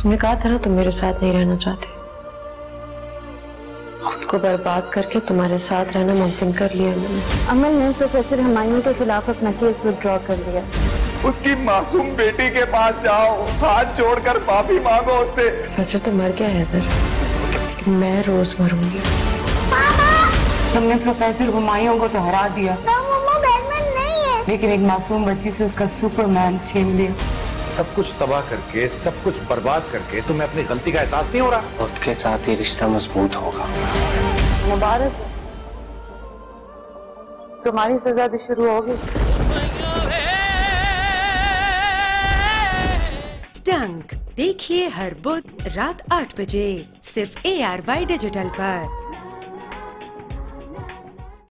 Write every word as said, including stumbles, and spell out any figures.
तुमने कहा था ना तुम मेरे साथ नहीं रहना चाहते। खुद को बर्बाद करके तुम्हारे साथ रहना मुमकिन कर लिया मैंने। अमन ने प्रोफेसर हुमायूं के खिलाफ अपना केस विथड्रॉ कर लिया। उसकी मासूम बेटी के पास जाओ, हाथ जोड़कर माफी मांगो उससे। प्रोफेसर तो मर गया है इधर, लेकिन मैं रोज मरूंगी। तुमने प्रोफेसर हुमायूं को तो हरा दिया, बैटमैन नहीं है, लेकिन एक मासूम बच्ची से उसका सुपरमैन छीन लिया। सब कुछ तबाह करके, सब कुछ बर्बाद करके तुम्हें अपनी गलती का एहसास नहीं हो रहा? खुद के साथ ही रिश्ता मजबूत होगा। मुबारक, तुम्हारी सजा भी शुरू होगी। स्टंक देखिए हर बुध रात आठ बजे सिर्फ ए आर वाई डिजिटल पर।